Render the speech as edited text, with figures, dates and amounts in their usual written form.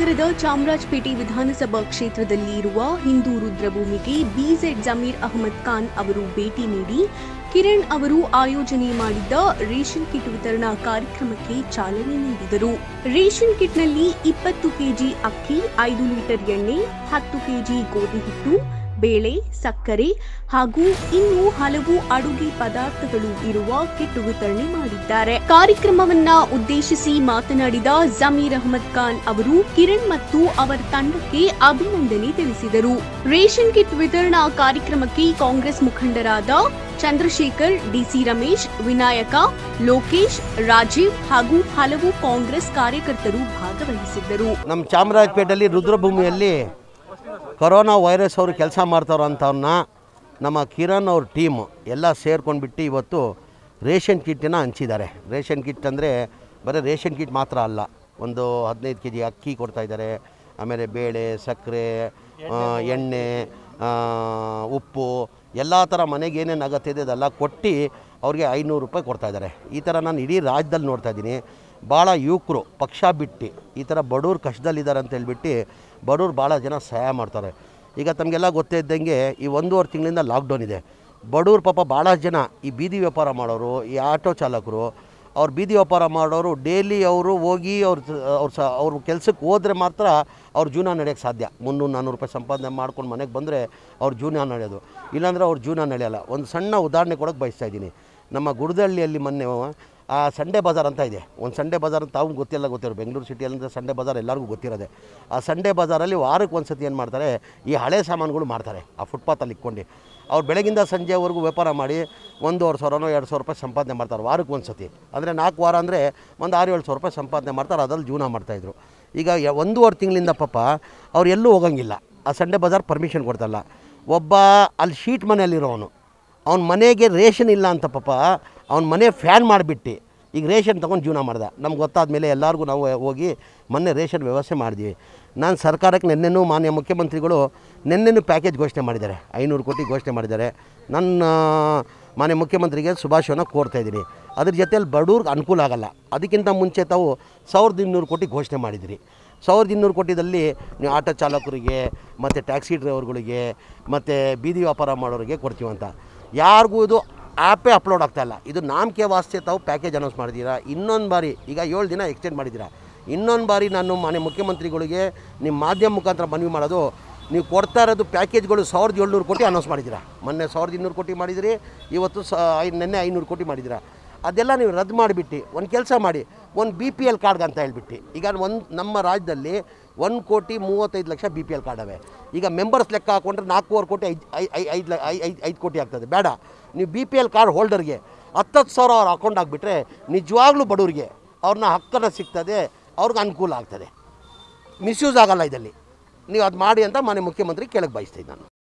ನಗರದ ಚಾಮರಾಜಪೇಟೆ ವಿಧಾನಸಭಾ ಕ್ಷೇತ್ರದಲ್ಲಿ ಇರುವ ಹಿಂದೂ ರುದ್ರಭೂಮಿಗೆ ಬಿಜೆಡ್ ಜಮೀರ್ ಅಹಮದ್ ಖಾನ್ ಅವರು ಭೇಟಿ ನೀಡಿ ಕಿರಣ್ ಅವರು ಆಯೋಜನೆ ಮಾಡಿದ್ದ ರೇಷನ್ ಕಿಟ್ ವಿತರಣಾ ಕಾರ್ಯಕ್ರಮಕ್ಕೆ ಚಾಲನೆ ನೀಡಿದರು. ರೇಷನ್ ಕಿಟ್ನಲ್ಲಿ 20 ಕೆಜಿ ಅಕ್ಕಿ, 5 ಲೀಟರ್ ಎಣ್ಣೆ, 10 ಕೆಜಿ ಗೋಧಿ ಹಿಟ್ಟು, ಬೇಳೆ, ಸಕ್ಕರೆ ಹಾಗೂ ಇನ್ನೂ ಹಲವು ಅಡುಗೆ ಪದಾರ್ಥಗಳು ಇರುವ ಕಿಟ್ ವಿತರಣೆ ಮಾಡಿದ್ದಾರೆ. ಕಾರ್ಯಕ್ರಮವನ್ನ ಉದ್ದೇಶಿಸಿ ಮಾತನಾಡಿದ ಜಮೀರ್ ಅಹಮದ್ ಖಾನ್ ಅವರು ಕಿರಣ್ ಮತ್ತು ಅವರ ತಂಡಕ್ಕೆ ಅಭಿನಂದನೆ ತಿಳಿಸಿದರು. ರೇಷನ್ ಕಿಟ್ ವಿತರಣಾ ಕಾರ್ಯಕ್ರಮಕ್ಕೆ ಕಾಂಗ್ರೆಸ್ ಮುಖಂಡರಾದ ಚಂದ್ರಶೇಖರ್, ಡಿಸಿ ರಮೇಶ್, ವಿನಾಯಕ, ಲೋಕೇಶ್, ರಾಜೀವ್ ಹಾಗೂ ಹಲವು ಕಾಂಗ್ರೆಸ್ ಕಾರ್ಯಕರ್ತರು ಭಾಗವಹಿಸಿದ್ದರು. ನಮ್ಮ ಚಾಮರಾಜಪೇಟೆಯಲ್ಲಿ ರುದ್ರಭೂಮಿಯಲ್ಲಿ ಕೊರೋನಾ ವೈರಸ್ ಅವರು ಕೆಲಸ ಮಾಡ್ತಾರಂಥವ್ರನ್ನ ನಮ್ಮ ಕಿರಣ್ ಅವ್ರ ಟೀಮು ಎಲ್ಲ ಸೇರ್ಕೊಂಡ್ಬಿಟ್ಟು ಇವತ್ತು ರೇಷನ್ ಕಿಟ್ಟನ್ನು ಹಂಚಿದ್ದಾರೆ. ರೇಷನ್ ಕಿಟ್ ಅಂದರೆ ಬರೀ ರೇಷನ್ ಕಿಟ್ ಮಾತ್ರ ಅಲ್ಲ, ಒಂದು 15 ಕೆಜಿ ಅಕ್ಕಿ ಕೊಡ್ತಾಯಿದ್ದಾರೆ, ಆಮೇಲೆ ಬೇಳೆ, ಸಕ್ಕರೆ, ಎಣ್ಣೆ, ಉಪ್ಪು, ಎಲ್ಲ ಥರ ಮನೆಗೆ ಏನೇನು ಅಗತ್ಯ ಇದೆ ಅದೆಲ್ಲ ಕೊಟ್ಟು ಅವ್ರಿಗೆ 500 ರೂಪಾಯಿ ಕೊಡ್ತಾಯಿದ್ದಾರೆ. ಈ ಥರ ನಾನು ಇಡೀ ರಾಜ್ಯದಲ್ಲಿ ನೋಡ್ತಾಯಿದ್ದೀನಿ. ಭಾಳ ಯುವಕರು ಪಕ್ಷ ಬಿಟ್ಟು ಈ ಥರ ಬಡವ್ರು ಕಷ್ಟದಲ್ಲಿದ್ದಾರೆ ಅಂತ ಹೇಳ್ಬಿಟ್ಟು ಬಡವ್ರು ಭಾಳ ಜನ ಸಹಾಯ ಮಾಡ್ತಾರೆ. ಈಗ ತಮಗೆಲ್ಲ ಗೊತ್ತೇ ಇದ್ದಂಗೆ ಈ 1.5 ತಿಂಗಳಿಂದ ಲಾಕ್ಡೌನ್ ಇದೆ. ಬಡವ್ರು ಪಾಪ ಭಾಳ ಜನ ಈ ಬೀದಿ ವ್ಯಾಪಾರ ಮಾಡೋರು, ಈ ಆಟೋ ಚಾಲಕರು, ಅವ್ರು ಬೀದಿ ವ್ಯಾಪಾರ ಮಾಡೋರು ಡೈಲಿ ಅವರು ಹೋಗಿ ಅವ್ರ ಕೆಲಸಕ್ಕೆ ಹೋದರೆ ಮಾತ್ರ ಅವ್ರ ಜೀವನ ನಡೆಯೋಕ್ಕೆ ಸಾಧ್ಯ. 300-400 ರೂಪಾಯಿ ಸಂಪಾದನೆ ಮಾಡ್ಕೊಂಡು ಮನೆಗೆ ಬಂದರೆ ಅವ್ರ ಜೀವನ ನಡೆಯೋದು, ಇಲ್ಲಾಂದರೆ ಅವ್ರ ಜೀವನ ನಡೆಯೋಲ್ಲ. ಒಂದು ಸಣ್ಣ ಉದಾಹರಣೆ ಕೊಡೋಕ್ಕೆ ಬಯಸ್ತಾ ಇದ್ದೀನಿ. ನಮ್ಮ ಗುಡದಹಳ್ಳಿಯಲ್ಲಿ ಮೊನ್ನೆ ಸಂಡೇ ಬಜಾರ್ ಅಂತ ಇದೆ. ಒಂದು ಸಂಡೇ ಬಜಾರ್ ಅಂತ ತಾವು ಗೊತ್ತಿರೋ ಬೆಂಗಳೂರು ಸಿಟಿಯಲ್ಲಿಂದ ಸಂಡೇ ಬಜಾರ್ ಎಲ್ಲರಿಗೂ ಗೊತ್ತಿರೋದೆ. ಆ ಸಂಡೇ ಬಜಾರಲ್ಲಿ ವಾರಕ್ಕೆ ಒಂದು ಸತಿ ಏನು ಮಾಡ್ತಾರೆ, ಈ ಹಳೆ ಸಾಮಾನುಗಳು ಮಾಡ್ತಾರೆ ಆ ಫುಟ್ಪಾತಲ್ಲಿ ಇಟ್ಕೊಂಡು. ಅವ್ರು ಬೆಳಗಿಂದ ಸಂಜೆವರೆಗೂ ವ್ಯಾಪಾರ ಮಾಡಿ 1,500-2,000 ರೂಪಾಯಿ ಸಂಪಾದನೆ ಮಾಡ್ತಾರೆ ವಾರಕ್ಕೆ ಒಂದು ಸತಿ. ಅಂದರೆ 4 ವಾರ ಅಂದರೆ ಒಂದು 6,000-7,000 ರೂಪಾಯಿ ಸಂಪಾದನೆ ಮಾಡ್ತಾರೆ. ಅದ್ರಲ್ಲಿ ಜೀವನ ಮಾಡ್ತಾಯಿದ್ರು. ಈಗ 1.5 ತಿಂಗಳಿಂದ ಪಾಪ ಅವ್ರು ಎಲ್ಲೂ ಹೋಗಂಗಿಲ್ಲ. ಆ ಸಂಡೇ ಬಜಾರ್ ಪರ್ಮಿಷನ್ ಕೊಡ್ತಲ್ಲ. ಒಬ್ಬ ಅಲ್ಲಿ ಶೀಟ್ ಮನೆಯಲ್ಲಿರೋನು, ಅವ್ನ ಮನೆಗೆ ರೇಷನ್ ಇಲ್ಲ ಅಂತ ಪಾಪ ಅವ್ನ ಮನೆ ಫ್ಯಾನ್ ಮಾಡಿಬಿಟ್ಟು ಈಗ ರೇಷನ್ ತೊಗೊಂಡು ಜೀವನ ಮಾಡ್ದೆ. ನಮ್ಗೆ ಗೊತ್ತಾದ ಮೇಲೆ ಎಲ್ಲರಿಗೂ ನಾವು ಹೋಗಿ ಮೊನ್ನೆ ರೇಷನ್ ವ್ಯವಸ್ಥೆ ಮಾಡಿದ್ವಿ. ನಾನು ಸರ್ಕಾರಕ್ಕೆ ನಿನ್ನೆನೂ ಮಾನ್ಯ ಮುಖ್ಯಮಂತ್ರಿಗಳು ನಿನ್ನೆನೂ ಪ್ಯಾಕೇಜ್ ಘೋಷಣೆ ಮಾಡಿದ್ದಾರೆ, 500 ಕೋಟಿ ಘೋಷಣೆ ಮಾಡಿದ್ದಾರೆ. ನನ್ನ ಮಾನ್ಯ ಮುಖ್ಯಮಂತ್ರಿಗೆ ಶುಭಾಶಯನ ಕೋರ್ತಾಯಿದ್ದೀನಿ. ಅದ್ರ ಜೊತೆಯಲ್ಲಿ ಬಡವ್ರಿಗೆ ಅನುಕೂಲ ಆಗೋಲ್ಲ. ಅದಕ್ಕಿಂತ ಮುಂಚೆ ತಾವು 1,200 ಕೋಟಿ ಘೋಷಣೆ ಮಾಡಿದಿರಿ. 1,200 ಕೋಟಿದಲ್ಲಿ ನೀವು ಆಟೋ ಚಾಲಕರಿಗೆ ಮತ್ತು ಟ್ಯಾಕ್ಸಿ ಡ್ರೈವರ್ಗಳಿಗೆ ಮತ್ತು ಬೀದಿ ವ್ಯಾಪಾರ ಮಾಡೋರಿಗೆ ಕೊಡ್ತೀವಂತ. ಯಾರಿಗೂ ಇದು ಆ್ಯಪೇ ಅಪ್ಲೋಡ್ ಆಗ್ತಾಯಿಲ್ಲ. ಇದು ನಾಮಕೆ ವಾಸ್ತೆ ತಾವು ಪ್ಯಾಕೇಜ್ ಅನೌನ್ಸ್ ಮಾಡಿದ್ದೀರಾ. ಇನ್ನೊಂದು ಬಾರಿ ಈಗ 7 ದಿನ ಎಕ್ಸ್ಟೆಂಡ್ ಮಾಡಿದ್ದೀರಾ. ಇನ್ನೊಂದು ಬಾರಿ ನಾನು ಮಾನ್ಯ ಮುಖ್ಯಮಂತ್ರಿಗಳಿಗೆ ನಿಮ್ಮ ಮಾಧ್ಯಮ ಮುಖಾಂತರ ಮನವಿ ಮಾಡೋದು, ನೀವು ಕೊಡ್ತಾ ಇರೋದು ಪ್ಯಾಕೇಜ್ಗಳು 1,700 ಕೋಟಿ ಅನೌನ್ಸ್ ಮಾಡಿದ್ದೀರಾ. ಮೊನ್ನೆ 1,200 ಕೋಟಿ ಮಾಡಿದಿರಿ, ಇವತ್ತು ನಿನ್ನೆ 500 ಕೋಟಿ ಮಾಡಿದ್ದೀರಾ. ಅದೆಲ್ಲ ನೀವು ರದ್ದು ಮಾಡಿಬಿಟ್ಟು ಒಂದು ಕೆಲಸ ಮಾಡಿ, ಒಂದು BPL ಕಾರ್ಡ್ ಅಂತ ಹೇಳ್ಬಿಟ್ಟು. ಈಗ ನಮ್ಮ ರಾಜ್ಯದಲ್ಲಿ 1,35,00,000 BPL ಕಾರ್ಡ್ ಅವೆ. ಈಗ ಮೆಂಬರ್ಸ್ ಲೆಕ್ಕ ಹಾಕೊಂಡ್ರೆ 4.25 ಕೋಟಿ 5 ಕೋಟಿ ಆಗ್ತದೆ. ಬೇಡ, ನೀವು BPL ಕಾರ್ಡ್ ಹೋಲ್ಡರ್ಗೆ 10,000 ಅವ್ರ ಅಕೌಂಟ್ ಆಗಿಬಿಟ್ರೆ ನಿಜವಾಗ್ಲೂ ಬಡವರಿಗೆ ಅವ್ರನ್ನ ಹಕ್ಕನ್ನು ಸಿಗ್ತದೆ, ಅವ್ರಿಗೆ ಅನುಕೂಲ ಆಗ್ತದೆ, ಮಿಸ್ಯೂಸ್ ಆಗೋಲ್ಲ. ಇದರಲ್ಲಿ ನೀವು ಅದು ಮಾಡಿ ಅಂತ ಮಾನ್ಯ ಮುಖ್ಯಮಂತ್ರಿ ಕೇಳಕ್ಕೆ ಬಯಸ್ತೀನಿ ನಾನು.